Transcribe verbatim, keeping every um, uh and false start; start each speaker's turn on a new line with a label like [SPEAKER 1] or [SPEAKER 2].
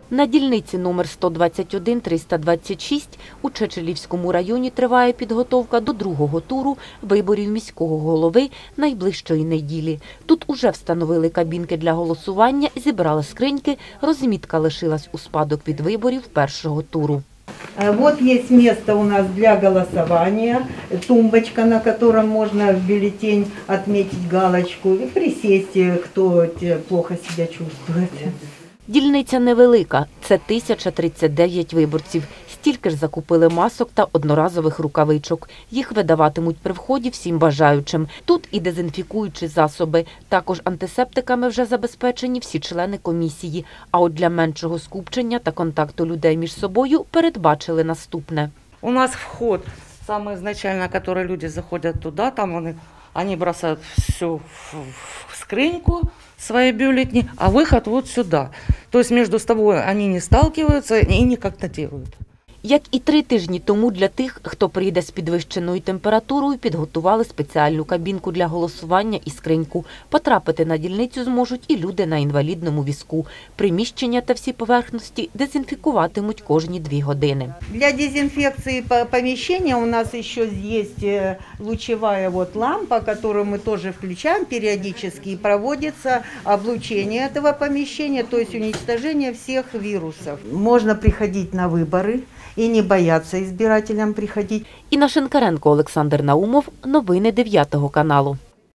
[SPEAKER 1] На дільниці номер сто двадцять один триста двадцять шість у Чечелівському районі триває підготовка до другого туру виборів міського голови найближчої неділі. Тут уже встановили кабінки для голосування, зібрали скриньки, розмітка лишилась у спадок від виборів першого туру.
[SPEAKER 2] Вот есть место у нас для голосования, тумбочка, на котором можно в бюллетень отметить галочку и присесть, кто плохо себя чувствует.
[SPEAKER 1] Дільниця невелика – це тисяча тридцять дев'ять виборців. Стільки ж закупили масок та одноразових рукавичок. Їх видаватимуть при вході всім бажаючим. Тут і дезінфікуючі засоби. Також антисептиками вже забезпечені всі члени комісії. А от для меншого скупчення та контакту людей між собою передбачили наступне.
[SPEAKER 3] У нас вход, самый изначально, который люди заходят туда, там они, они бросают все в скриньку, свои бюллетени, а выход вот сюда. То есть между собой они не сталкиваются и не контактируют.
[SPEAKER 1] Як і три тижні тому для тих, хто прийде з підвищеною температурою, підготували спеціальну кабінку для голосування і скриньку. Потрапити на дільницю зможуть і люди на інвалідному візку. Приміщення та всі поверхності дезінфікуватимуть кожні дві години.
[SPEAKER 2] Для дезинфекции помещения у нас еще есть лучевая вот лампа, которую мы тоже включаем периодически, и проводится облучение этого помещения, то есть уничтожение всех вирусов. Можно приходить на выборы и не бояться избирателям приходить.
[SPEAKER 1] Інна Шинкаренко, Олександр Наумов. Новини дев'ятого каналу.